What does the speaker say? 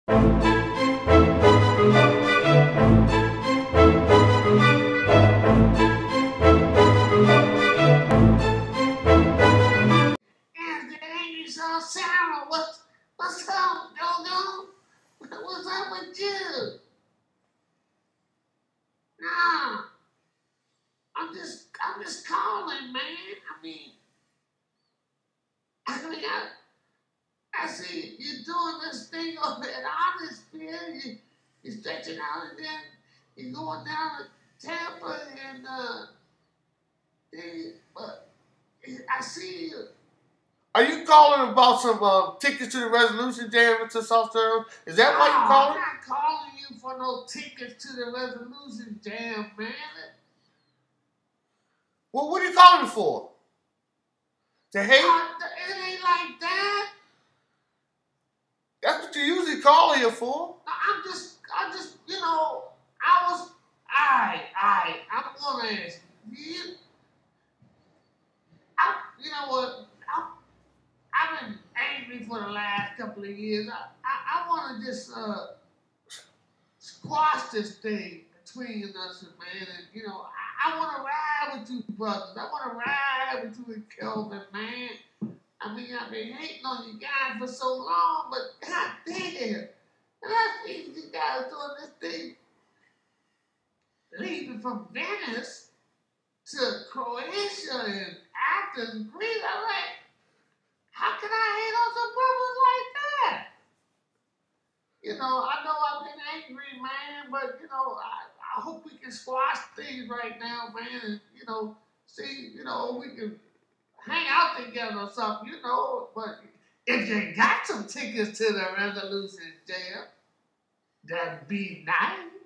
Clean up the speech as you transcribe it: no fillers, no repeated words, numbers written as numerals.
And the angry saw Sarah. What's up, Go-Go? What's up with you? Nah, I'm just calling, man. I see you doing this thing over at Honestfield. You stretching out and then you going down to Tampa and but I see you. Are you calling about some tickets to the Resolution Jam to South Carolina? Is that why you calling? I'm not calling you for no tickets to the Resolution Jam, man. Well, what are you calling for? To hate? It ain't like that. That's what you usually call here for. No, I'm just, I'm gonna ask you. You know what? I've been angry for the last couple of years. I want to just squash this thing between us, man. And I want to ride with you, brothers. I want to ride with you and Kelvin, man. I've been hating on you guys for so long, but god damn. And I see you guys doing this thing, leaving from Venice to Croatia and Athens, Greece. I'm like, how can I hate on some brothers like that? I know I've been angry, man, but, I hope we can squash things right now, man, and, see, we can hang out together or something, but if you got some tickets to the Resolution Jam, that'd be nice.